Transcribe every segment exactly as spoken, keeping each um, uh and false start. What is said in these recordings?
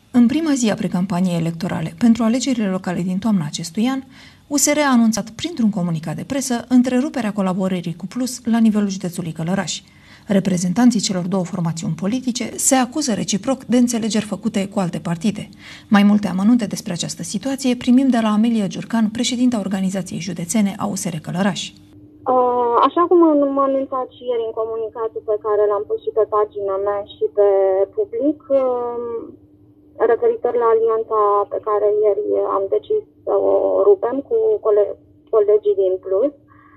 În prima zi a precampaniei electorale pentru alegerile locale din toamna acestui an, U S R a anunțat printr-un comunicat de presă întreruperea colaborării cu Plus la nivelul județului Călăraș. Reprezentanții celor două formațiuni politice se acuză reciproc de înțelegeri făcute cu alte partide. Mai multe amănunte despre această situație primim de la Amelia Giurcan, președinta organizației județene a U S R Călăraș. Așa cum am anunțat și ieri în comunicatul pe care l-am pus și pe pagina mea și pe public, referitor la alianța pe care ieri am decis să o rupem cu cole- colegii din Plus,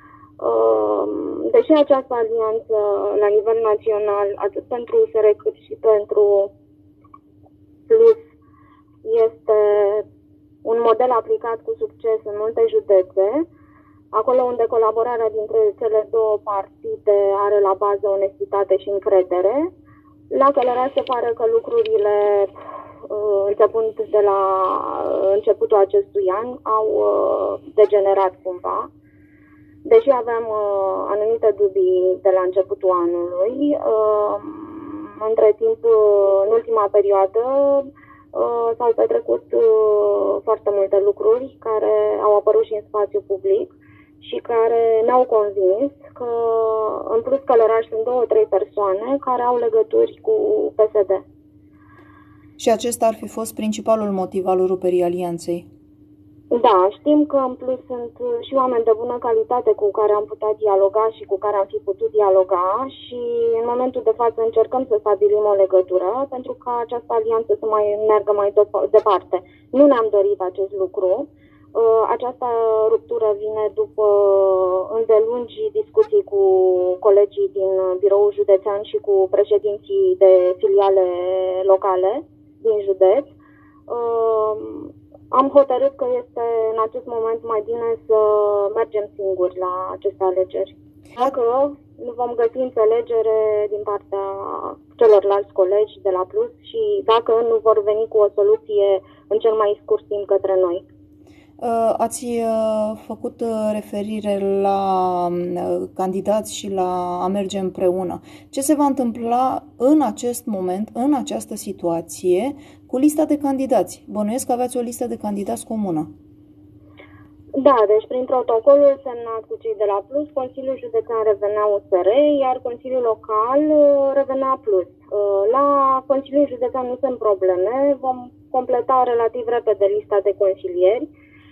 deși această alianță la nivel național, atât pentru U S R cât și pentru Plus, este un model aplicat cu succes în multe județe, acolo unde colaborarea dintre cele două partide are la bază onestitate și încredere. La Călăraș se pare că lucrurile, începând de la începutul acestui an, au degenerat cumva. Deși aveam anumite dubii de la începutul anului, între timp, în ultima perioadă, s-au petrecut foarte multe lucruri care au apărut și în spațiu public și care ne-au convins că, în plus, Călăraș sunt două, trei persoane care au legături cu P S D. Și acesta ar fi fost principalul motiv al ruperii alianței? Da, știm că în plus sunt și oameni de bună calitate cu care am putea dialoga și cu care am fi putut dialoga și în momentul de față încercăm să stabilim o legătură pentru ca această alianță să mai meargă mai departe. Nu ne-am dorit acest lucru. Această ruptură vine după îndelungi discuții cu colegii din biroul județean și cu președinții de filiale locale din județ. Am hotărât că este în acest moment mai bine să mergem singuri la aceste alegeri. Dacă nu vom găsi înțelegere din partea celorlalți colegi de la Plus și dacă nu vor veni cu o soluție în cel mai scurt timp către noi. Ați făcut referire la candidați și la a merge împreună. Ce se va întâmpla în acest moment, în această situație, cu lista de candidați? Bănuiesc că aveați o listă de candidați comună. Da, deci prin protocolul semnat cu cei de la Plus, Consiliul Județean revenea U S R, iar Consiliul Local revenea Plus. La Consiliul Județean nu sunt probleme, vom completa relativ repede lista de consilieri.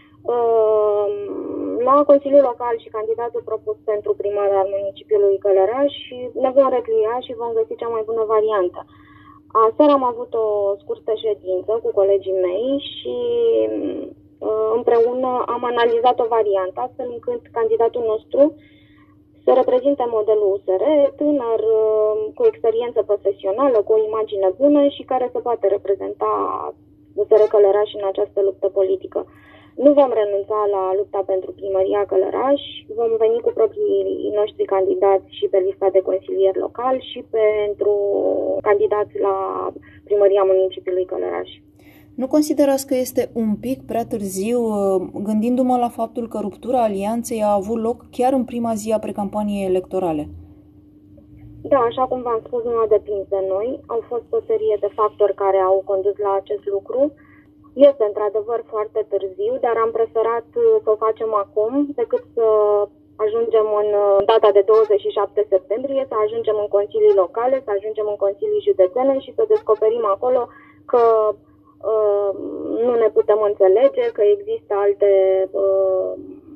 La Consiliul Local și candidatul propus pentru primar al municipiului Călăraș ne vom replia și vom găsi cea mai bună variantă. Aseară am avut o scurtă ședință cu colegii mei și împreună am analizat o variantă astfel încât candidatul nostru să reprezinte modelul U S R, tânăr, cu experiență profesională, cu o imagine bună și care să poată reprezenta U S R Călăraș în această luptă politică. Nu vom renunța la lupta pentru primăria Călăraș, vom veni cu proprii noștri candidați și pe lista de consilier local și pentru candidați la primăria municipiului Călăraș. Nu considerați că este un pic prea târziu, gândindu-mă la faptul că ruptura alianței a avut loc chiar în prima zi a precampaniei electorale? Da, așa cum v-am spus, nu a depins de noi. Au fost o serie de factori care au condus la acest lucru. Este într-adevăr foarte târziu, dar am preferat să o facem acum decât să ajungem în data de douăzeci și șapte septembrie, să ajungem în consilii locale, să ajungem în consilii județene și să descoperim acolo că uh, nu ne putem înțelege, că există alte, uh,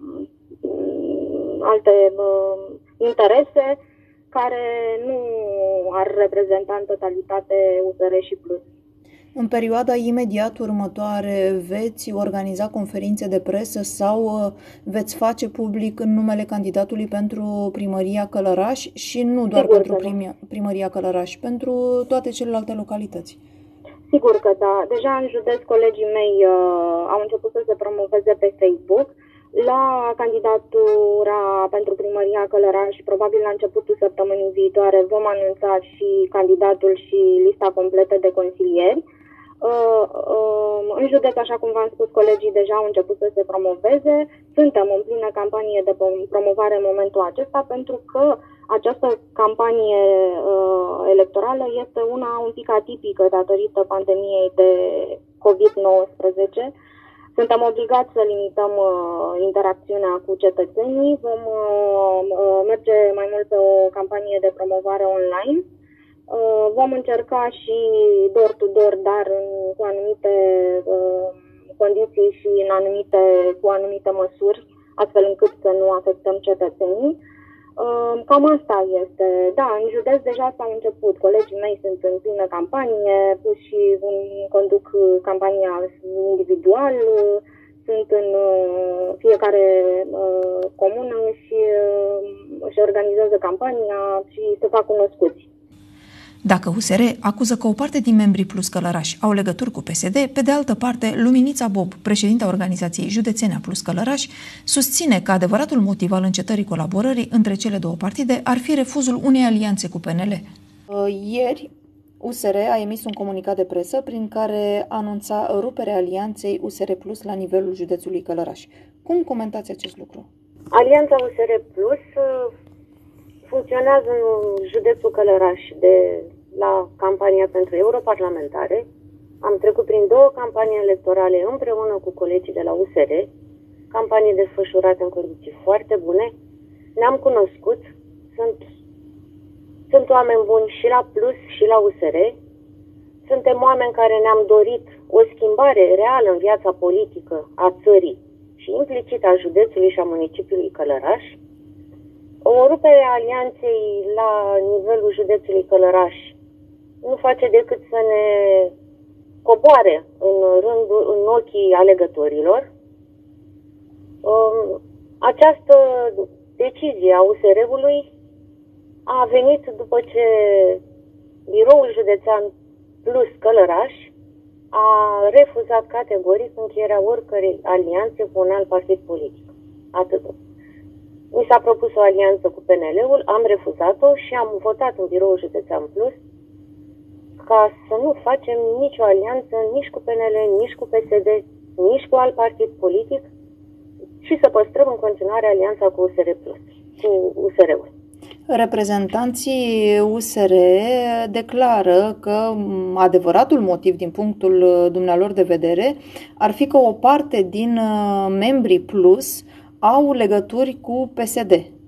alte uh, interese care nu ar reprezenta în totalitate U S R și Plus. În perioada imediat următoare veți organiza conferințe de presă sau veți face public în numele candidatului pentru primăria Călăraș și nu doar Sigur pentru primăria Călăraș, pentru toate celelalte localități? Sigur că da. Deja în județ colegii mei uh, au început să se promoveze pe Facebook. La candidatura pentru primăria Călăraș, probabil la începutul săptămânii viitoare, vom anunța și candidatul și lista completă de consilieri. Uh, uh, în județ, așa cum v-am spus, colegii deja au început să se promoveze. Suntem în plină campanie de promovare în momentul acesta pentru că Această campanie uh, electorală este una un pic atipică datorită pandemiei de covid nouăsprezece. Suntem obligați să limităm uh, interacțiunea cu cetățenii. Vom uh, uh, merge mai mult pe o campanie de promovare online. Uh, vom încerca și door-to-door, dar în, cu anumite uh, condiții și în anumite, cu anumite măsuri, astfel încât să nu afectăm cetățenii. Uh, cam asta este. Da, în județ deja s-au început. Colegii mei sunt în plină campanie, și conduc campania individual, sunt în uh, fiecare uh, comună și uh, își organizează campania și se fac cunoscuți. Dacă U S R acuză că o parte din membrii Plus Călărași au legături cu P S D, pe de altă parte, Luminița Bob, președinta organizației județene a Plus Călărași, susține că adevăratul motiv al încetării colaborării între cele două partide ar fi refuzul unei alianțe cu P N L. Ieri, U S R a emis un comunicat de presă prin care anunța ruperea alianței U S R Plus la nivelul județului Călărași. Cum comentați acest lucru? Alianța U S R Plus funcționează în județul Călărași de la campania pentru europarlamentare. Am trecut prin două campanii electorale împreună cu colegii de la U S R, campanii desfășurate în condiții foarte bune. Ne-am cunoscut, sunt, sunt oameni buni și la Plus și la U S R. Suntem oameni care ne-am dorit o schimbare reală în viața politică a țării și implicit a județului și a municipiului Călărași. O rupere a alianței la nivelul județului Călărași nu face decât să ne coboare în, rândul, în ochii alegătorilor. Această decizie a U S R-ului a venit după ce biroul județean Plus Călărași a refuzat categoric încheierea oricărei alianțe cu un alt partid politic. Atât. Mi s-a propus o alianță cu P N L-ul, am refuzat-o și am votat în biroul județean Plus ca să nu facem nicio alianță nici cu P N L, nici cu P S D, nici cu alt partid politic și să păstrăm în continuare alianța cu U S R Plus, cu U S R-ul. Reprezentanții U S R declară că adevăratul motiv din punctul dumnealor de vedere ar fi că o parte din membrii Plus au legături cu P S D.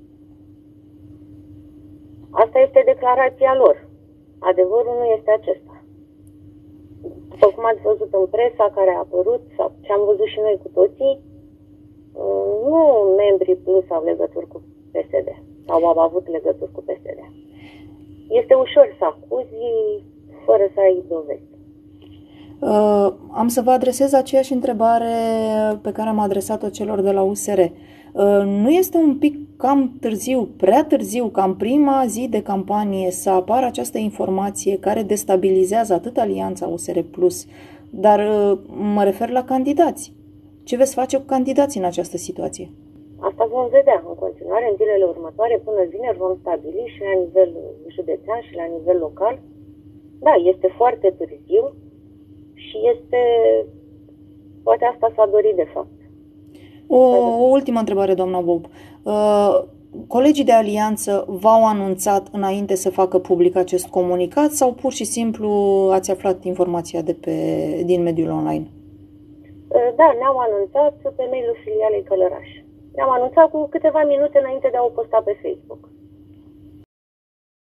Asta este declarația lor. Adevărul nu este acesta. După cum ați văzut în presa care a apărut, sau ce am văzut și noi cu toții, nu membrii Plus au legături cu P S D sau au avut legături cu P S D. Este ușor să acuzi fără să ai dovezi. Uh, am să vă adresez aceeași întrebare pe care am adresat-o celor de la U S R. Uh, nu este un pic cam târziu, prea târziu, ca în prima zi de campanie să apară această informație care destabilizează atât alianța U S R Plus, dar uh, mă refer la candidați. Ce veți face cu candidații în această situație? Asta vom vedea în continuare, în zilele următoare, până vineri vom stabili și la nivel județean și la nivel local. Da, este foarte târziu și este, poate asta s-a dorit de fapt. O, o ultimă întrebare, doamna Bob. Uh, colegii de alianță v-au anunțat înainte să facă public acest comunicat sau pur și simplu ați aflat informația de pe, din mediul online? Uh, da, ne-au anunțat pe mail-ul filialei Călărași. Ne-am anunțat cu câteva minute înainte de a o posta pe Facebook.